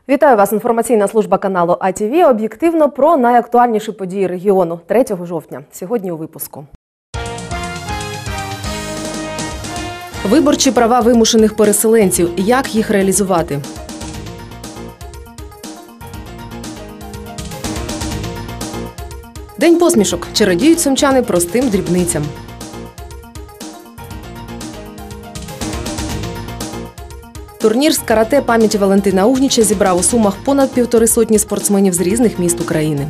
Вітаю вас! Інформаційна служба каналу АТВ. Об'єктивно про найактуальніші події регіону 3 жовтня. Сьогодні у випуску. Виборчі права вимушених переселенців. Як їх реалізувати? День посмішок. Чи радіють сумчани простим дрібницям? Турнір з карате пам'яті Валентина Угніча зібрав у Сумах понад 150 спортсменів з різних міст України.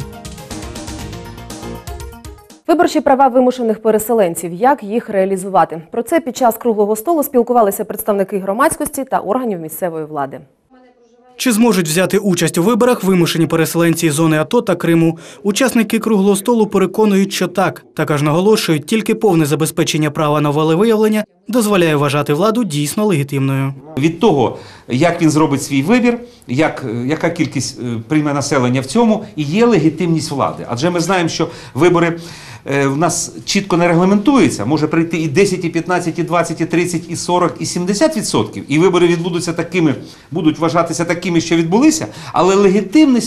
Виборчі права вимушених переселенців. Як їх реалізувати? Про це під час круглого столу спілкувалися представники громадськості та органів місцевої влади. Чи зможуть взяти участь у виборах вимушені переселенці з зони АТО та Криму? Учасники круглого столу переконують, що так. Також наголошують, тільки повне забезпечення права на волевиявлення дозволяє вважати владу дійсно легітимною. Від того, як він зробить свій вибір, яка кількість прийме населення в цьому, і є легітимність влади. Адже ми знаємо, що вибори в нас чітко не регламентуються. Може прийти і 10, і 15, і 20, і 30, і 40, і 70%. І вибори відбудуться такими, будуть вважатися такими, що відбулися. Але легітимність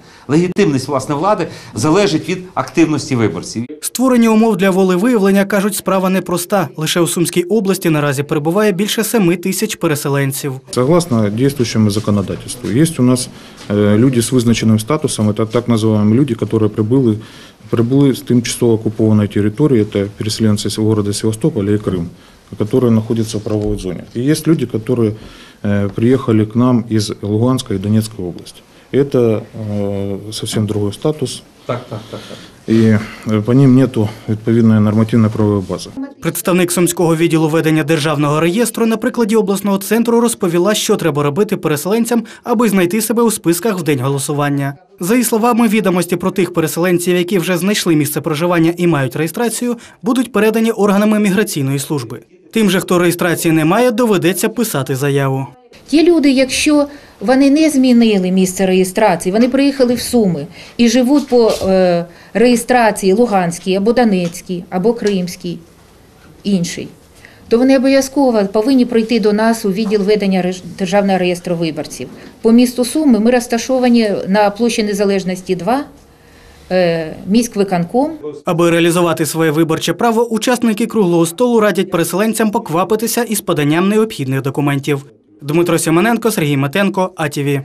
влади залежить від активності виборців. Створення умов для волевиявлення, кажуть, справа непроста. Лише у Сумській області наразі перебуває більше 7 тисяч переселенців. Согласно діючому законодавству, є у нас люди з визначеним статусом, це так називаємо люди, які прибули з тимчасово окупованої території, це переселенці з міста Севастополя і Крим, які знаходяться в правовій зоні. І є люди, які приїхали к нам із Луганської і Донецької області. Это совсем другой статус. Так. І по ним нету відповідної нормативно-правової бази. Представник Сумського відділу ведення державного реєстру на прикладі обласного центру розповіла, що треба робити переселенцям, аби знайти себе у списках в день голосування. За її словами, відомості про тих переселенців, які вже знайшли місце проживання і мають реєстрацію, будуть передані органами міграційної служби. Тим же, хто реєстрації не має, доведеться писати заяву. Ті люди, якщо вони не змінили місце реєстрації, вони приїхали в Суми і живуть по реєстрації Луганській, або Донецькій, або Кримській, інший, то вони обов'язково повинні прийти до нас у відділ ведення Державного реєстру виборців. По місту Суми ми розташовані на площі Незалежності 2, міськвиконком. Аби реалізувати своє виборче право, учасники круглого столу радять переселенцям поквапитися із поданням необхідних документів. Дмитро Сімоненко, Сергій Метенко, АТВ.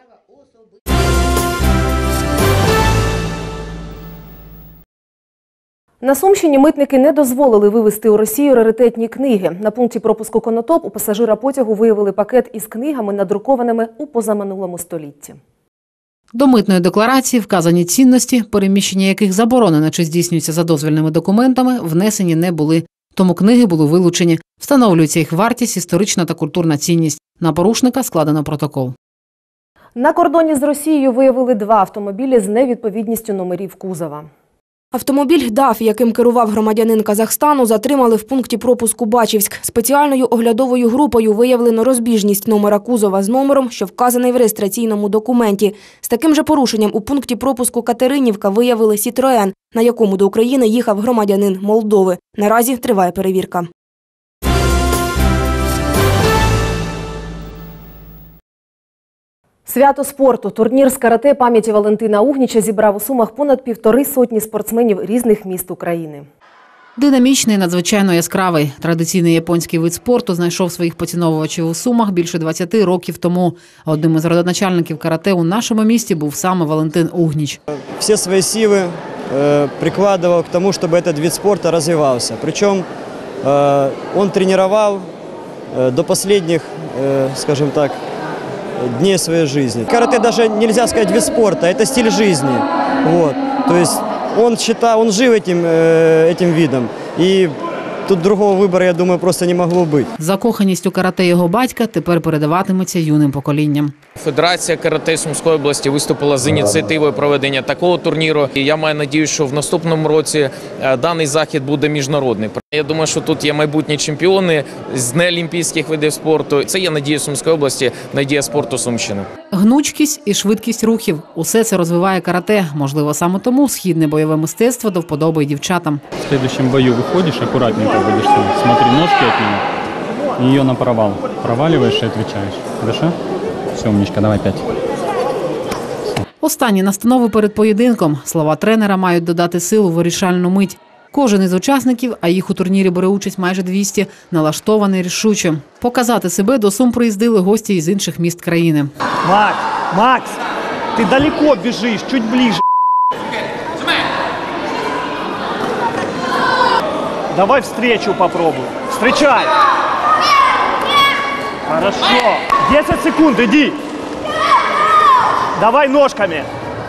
На Сумщині митники не дозволили вивезти у Росію раритетні книги. На пункті пропуску Конотоп у пасажира потягу виявили пакет із книгами, надрукованими у позаминулому столітті. До митної декларації вказані цінності, переміщення яких заборонено чи здійснюється за дозвільними документами, внесені не були. Тому книги були вилучені. Встановлюється їх вартість, історична та культурна цінність. На порушника складено протокол. На кордоні з Росією виявили 2 автомобілі з невідповідністю номерів кузова. Автомобіль «ДАФ», яким керував громадянин Казахстану, затримали в пункті пропуску Бачівськ. Спеціальною оглядовою групою виявлено розбіжність номера кузова з номером, що вказаний в реєстраційному документі. З таким же порушенням у пункті пропуску Катеринівка виявили «Сітроен», на якому до України їхав громадянин Молдови. Наразі триває перевірка. Свято спорту. Турнір з карате пам'яті Валентина Угніча зібрав у Сумах понад 150 спортсменів різних міст України. Динамічний, надзвичайно яскравий. Традиційний японський вид спорту знайшов своїх поціновувачів у Сумах більше 20 років тому. Одним із родоначальників карате у нашому місті був саме Валентин Угніч. Всі свої сили прикладывал к тому, щоб цей вид спорту розвивався. Причому він тренував до останніх, скажімо так, дней своей жизни. Карате даже нельзя сказать вид спорта, это стиль жизни. Вот. То есть он жил этим видом. И тут другого вибору, я думаю, просто не могло бути. Закоханість у карате його батька тепер передаватиметься юним поколінням. Федерація карате Сумської області виступила з ініціативою проведення такого турніру. І я маю надію, що в наступному році даний захід буде міжнародний. Я думаю, що тут є майбутні чемпіони з неолімпійських видів спорту. Це є надія Сумської області, надія спорту Сумщини. Гнучкість і швидкість рухів – усе це розвиває карате. Можливо, саме тому східне бойове мистецтво до вподоби й дівчатам. В следующем бою выходишь, аккуратненько будешь смотри ножки от нее. Ее на провал. Проваливаешь и отвечаешь. Хорошо? Все, умничка, давай 5. Останні настанови перед поєдинком. Слова тренера мають додати сил у вирішальну мить. Кожен із учасників, а їх у турнірі бере участь майже 200, налаштований рішуче. Показати себе до Сум приїздили гості із інших міст країни. Макс, ты далеко бежишь, чуть ближе. Давай встречу попробуй. Встречай. Хорошо. 10 секунд, иди. Давай ножками.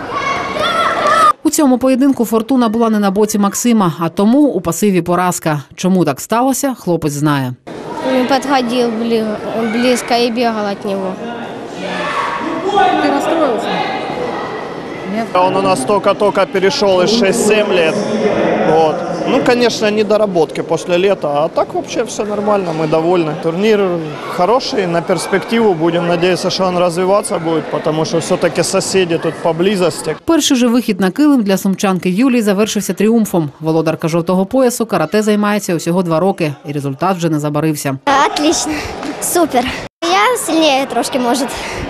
У цьому поєдинку фортуна була не на боці Максима, а тому у пасиві поразка. Чому так сталося, хлопець знає. Он подходил близко и бегал от него. Ти розстроївся? Он у нас только перешел из 6-7 лет. Вот. Ну, конечно, недоработки после лета, а так вообще все нормально, мы довольны. Турнир хороший, на перспективу будем надеяться, что он развиваться будет, потому что все-таки соседи тут поблизости. Перший же вихід на килим для сумчанки Юлії завершився тріумфом. Володарка жовтого поясу карате займається усього 2 роки, і результат вже не забарився. Отлично, супер. Я сильнее трошки, может.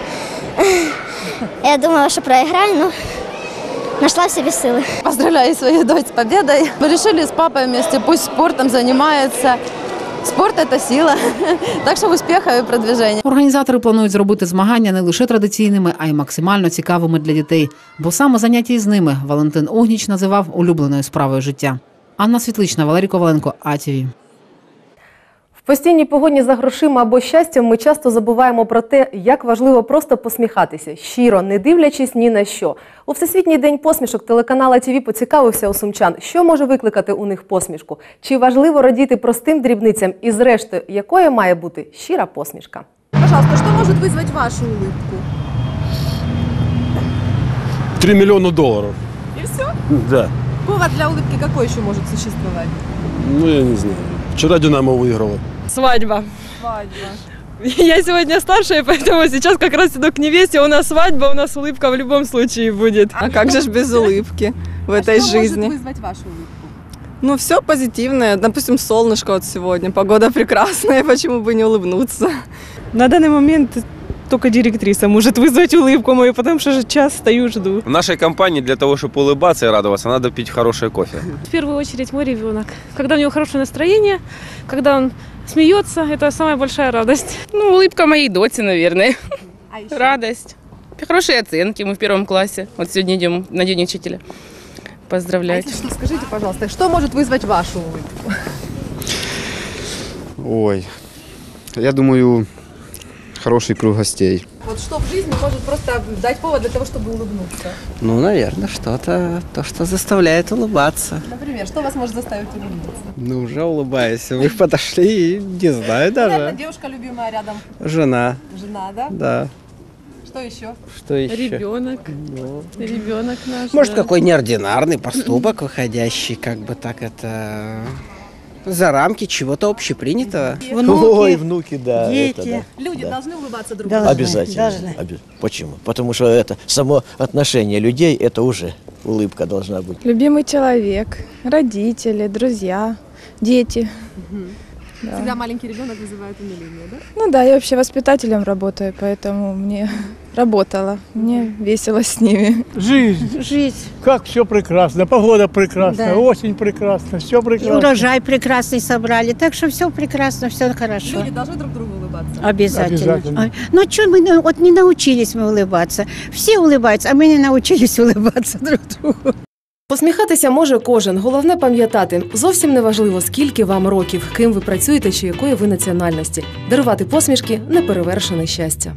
Я думала, что проиграю, но нашла в себе силы. Поздравляю свою дочь с победой. Мы решили с папой вместе, пусть спортом занимается. Спорт – это сила. Так що успіхів і продвиження. Організатори планують зробити змагання не лише традиційними, а й максимально цікавими для дітей. Бо саме заняття із ними Валентин Огніч називав улюбленою справою життя. Анна Світлична, Валерій Коваленко, АТВ. В постійній погоні за грошима або щастям ми часто забуваємо про те, як важливо просто посміхатися, щиро, не дивлячись ні на що. У Всесвітній день посмішок телеканал АТВ поцікавився у сумчан, що може викликати у них посмішку, чи важливо радіти простим дрібницям і зрештою, якою має бути щира посмішка. Пожалуйста, что может вызвать вашу улыбку? $3 миллиона. И все? Да. Повод для улыбки какой еще может существовать? Ну, я не знаю. Вчера «Динамо» выиграла. Свадьба. Свадьба. Я сегодня старшая, поэтому сейчас как раз иду к невесте. У нас свадьба, у нас улыбка в любом случае будет. А как же ж без улыбки в этой жизни? Что может вызвать вашу улыбку? Ну, все позитивное. Допустим, солнышко вот сегодня, погода прекрасная, почему бы не улыбнуться? На данный момент только директриса может вызвать улыбку мою, потому что час стою, жду. В нашей компании для того, чтобы улыбаться и радоваться, надо пить хорошее кофе. В первую очередь мой ребенок. Когда у него хорошее настроение, когда он смеется, это самая большая радость. Ну, улыбка моей дочери, наверное. А еще? Радость. Хорошие оценки. Мы в 1 классе. Вот сегодня идем на День учителя поздравлять. А если что, скажите, пожалуйста, что может вызвать вашу улыбку? Ой, я думаю, хороший круг гостей. Вот что в жизни может просто дать повод для того, чтобы улыбнуться? Ну, наверное, то, что заставляет улыбаться. Например, что вас может заставить улыбнуться? Ну, уже улыбаюсь. Вы подошли и не знаю даже. Понятно, девушка любимая рядом. Жена. Жена, да? Да. Что еще? Что еще? Ребенок. Ну. Ребенок наш. Может, да. какой неординарный поступок, выходящий, как бы так это... За рамки чего-то общепринятого. Внуки, ой, внуки, да. Дети. Это, да. Люди да. должны улыбаться друг другу? Обязательно. Почему? Потому что это само отношение людей, это уже улыбка должна быть. Любимый человек, родители, друзья, дети. Да. Всегда маленький ребенок вызывает умиление, да? Ну да, я вообще воспитателем работаю, поэтому мне мне весело с ними. Жизнь. Как все прекрасно, погода прекрасная, да. Осень прекрасна, все прекрасно. И урожай прекрасный собрали, так что все прекрасно, все хорошо. Люди должны друг другу улыбаться? Обязательно. Ну что мы вот не научились мы улыбаться? Все улыбаются, а мы не научились улыбаться друг другу. Посміхатися може кожен. Головне пам'ятати, зовсім не важливо, скільки вам років, ким ви працюєте чи якої ви національності. Дарувати посмішки – неперевершене щастя.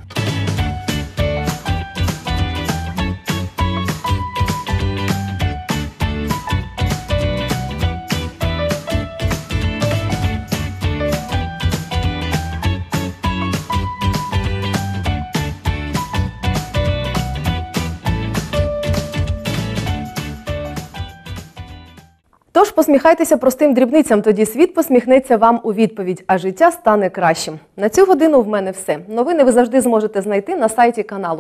Тож посміхайтеся простим дрібницям, тоді світ посміхнеться вам у відповідь, а життя стане кращим. На цю годину в мене все. Новини ви завжди зможете знайти на сайті каналу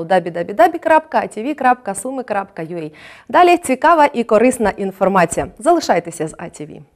www.atv.sumi.ua. Далі цікава і корисна інформація. Залишайтеся з АТВ.